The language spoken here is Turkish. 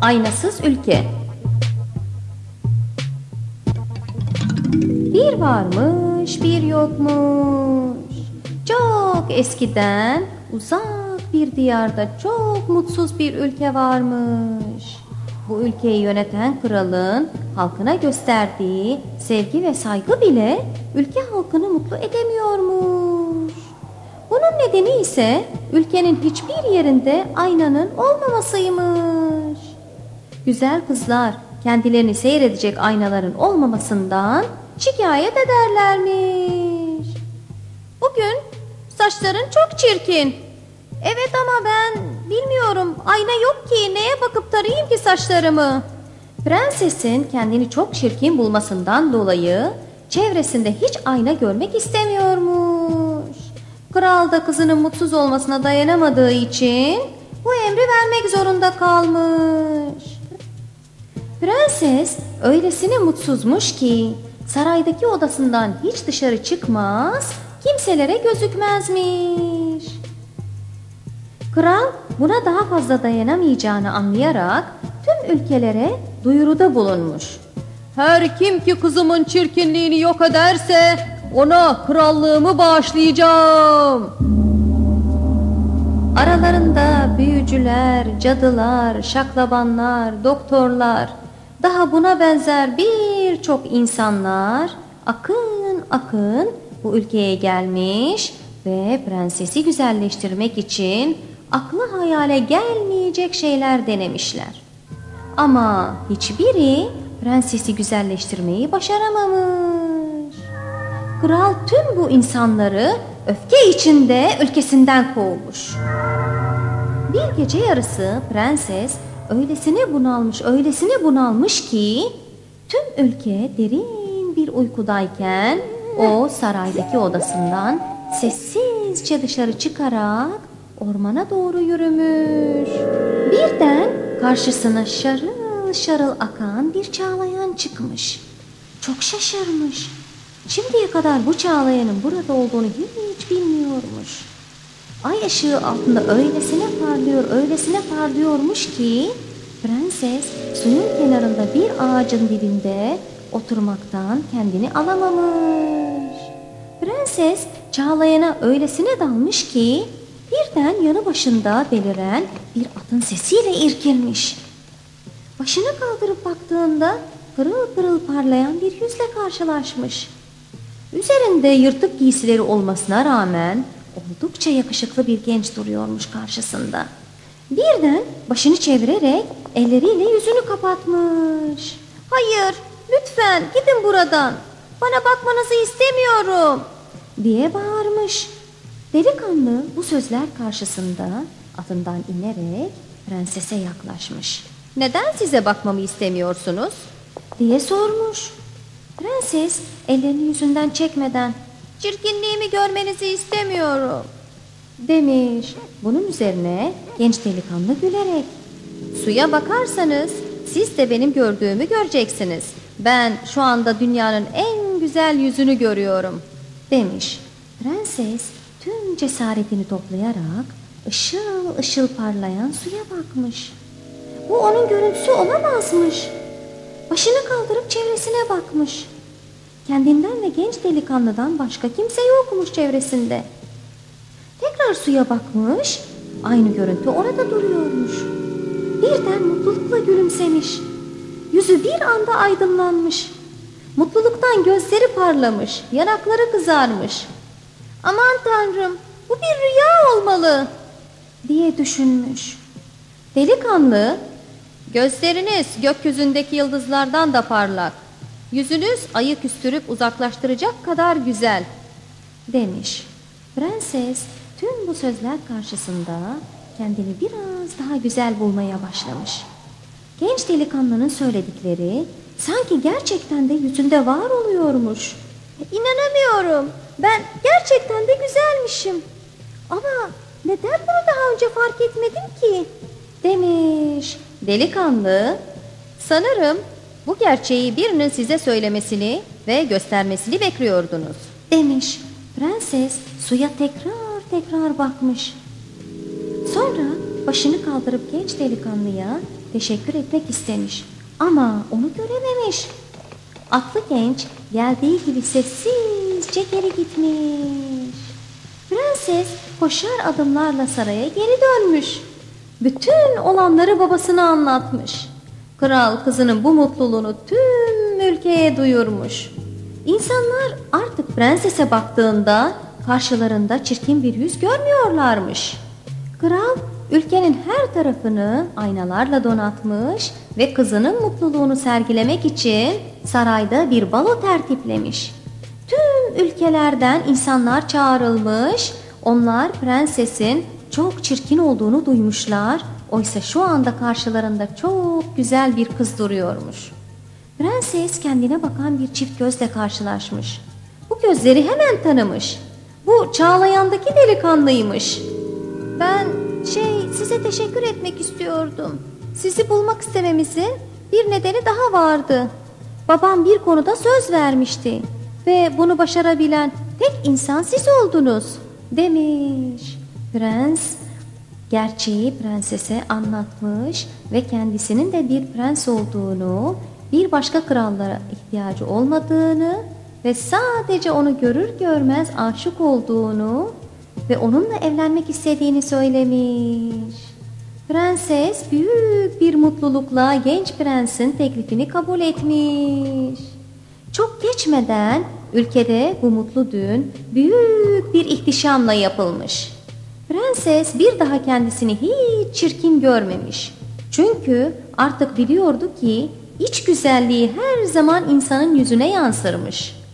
Aynasız ülke. Bir varmış, bir yokmuş. Çok eskiden uzak bir diyarda çok mutsuz bir ülke varmış. Bu ülkeyi yöneten kralın halkına gösterdiği sevgi ve saygı bile ülke halkını mutlu edemiyormuş. Bunun nedeni ise ülkenin hiçbir yerinde aynanın olmamasıymış. Güzel kızlar kendilerini seyredecek aynaların olmamasından şikayet ederlermiş. Bugün saçların çok çirkin. Evet ama ben bilmiyorum, ayna yok ki, neye bakıp tarayayım ki saçlarımı? Prensesin kendini çok çirkin bulmasından dolayı çevresinde hiç ayna görmek istemiyormuş. Kral da kızının mutsuz olmasına dayanamadığı için bu emri vermek zorunda kalmış. Prenses öylesine mutsuzmuş ki saraydaki odasından hiç dışarı çıkmaz, kimselere gözükmezmiş. Kral buna daha fazla dayanamayacağını anlayarak tüm ülkelere duyuruda bulunmuş. Her kim ki kızımın çirkinliğini yok ederse ona krallığımı bağışlayacağım. Aralarında büyücüler, cadılar, şaklabanlar, doktorlar, daha buna benzer birçok insanlar akın akın bu ülkeye gelmiş ve prensesi güzelleştirmek için aklı hayale gelmeyecek şeyler denemişler. Ama hiçbiri prensesi güzelleştirmeyi başaramamış. Kral tüm bu insanları öfke içinde ülkesinden kovmuş. Bir gece yarısı prenses öylesine bunalmış ki tüm ülke derin bir uykudayken o saraydaki odasından sessizce dışarı çıkarak ormana doğru yürümüş. Birden karşısına şarıl şarıl akan bir çağlayan çıkmış. Çok şaşırmış. Şimdiye kadar bu çağlayanın burada olduğunu hiç bilmiyormuş. Ay ışığı altında öylesine parlıyormuş ki prenses suyun kenarında bir ağacın dibinde oturmaktan kendini alamamış. Prenses çağlayana öylesine dalmış ki birden yanı başında beliren bir atın sesiyle irkilmiş. Başını kaldırıp baktığında pırıl pırıl parlayan bir yüzle karşılaşmış. Üzerinde yırtık giysileri olmasına rağmen oldukça yakışıklı bir genç duruyormuş karşısında. Birden başını çevirerek elleriyle yüzünü kapatmış. "Hayır, lütfen gidin buradan. Bana bakmanızı istemiyorum," diye bağırmış. Delikanlı bu sözler karşısında atından inerek prensese yaklaşmış. "Neden size bakmamı istemiyorsunuz?" diye sormuş. Prenses ellerini yüzünden çekmeden "Çirkinliğimi görmenizi istemiyorum," demiş. Bunun üzerine genç delikanlı gülerek "Suya bakarsanız siz de benim gördüğümü göreceksiniz. Ben şu anda dünyanın en güzel yüzünü görüyorum," demiş. Prenses tüm cesaretini toplayarak ışıl ışıl parlayan suya bakmış. Bu onun görüntüsü olamazmış. Başını kaldırıp çevresine bakmış. Kendinden ve genç delikanlıdan başka kimse yokmuş çevresinde. Tekrar suya bakmış, aynı görüntü orada duruyormuş. Birden mutlulukla gülümsemiş. Yüzü bir anda aydınlanmış. Mutluluktan gözleri parlamış, yanakları kızarmış. "Aman Tanrım, bu bir rüya olmalı," diye düşünmüş. Delikanlı, "Gözleriniz gökyüzündeki yıldızlardan da parlak. Yüzünüz ayı küstürüp uzaklaştıracak kadar güzel," demiş. Prenses tüm bu sözler karşısında kendini biraz daha güzel bulmaya başlamış. Genç delikanlının söyledikleri sanki gerçekten de yüzünde var oluyormuş. "İnanamıyorum, ben gerçekten de güzelmişim. Ama neden bunu daha önce fark etmedim ki?" demiş. Delikanlı, "Sanırım bu gerçeği birinin size söylemesini ve göstermesini bekliyordunuz," demiş. Prenses suya tekrar bakmış. Sonra başını kaldırıp genç delikanlıya teşekkür etmek istemiş ama onu görememiş. Atlı genç geldiği gibi sessizce geri gitmiş. Prenses koşar adımlarla saraya geri dönmüş. Bütün olanları babasına anlatmış. Kral kızının bu mutluluğunu tüm ülkeye duyurmuş. İnsanlar artık prensese baktığında karşılarında çirkin bir yüz görmüyorlarmış. Kral ülkenin her tarafını aynalarla donatmış ve kızının mutluluğunu sergilemek için sarayda bir balo tertiplemiş. Tüm ülkelerden insanlar çağrılmış, onlar prensesin çok çirkin olduğunu duymuşlar. Oysa şu anda karşılarında çok güzel bir kız duruyormuş. Prenses kendine bakan bir çift gözle karşılaşmış. Bu gözleri hemen tanımış. Bu Çağlayan'daki delikanlıymış. Ben size teşekkür etmek istiyordum. Sizi bulmak istememizin bir nedeni daha vardı. Babam bir konuda söz vermişti ve bunu başarabilen tek insan siz oldunuz demiş. Prens gerçeği prensese anlatmış ve kendisinin de bir prens olduğunu, bir başka krallara ihtiyacı olmadığını ve sadece onu görür görmez aşık olduğunu ve onunla evlenmek istediğini söylemiş. Prenses büyük bir mutlulukla genç prensin teklifini kabul etmiş. Çok geçmeden ülkede bu mutlu düğün büyük bir ihtişamla yapılmış. Prenses bir daha kendisini hiç çirkin görmemiş. Çünkü artık biliyordu ki iç güzelliği her zaman insanın yüzüne yansırmış.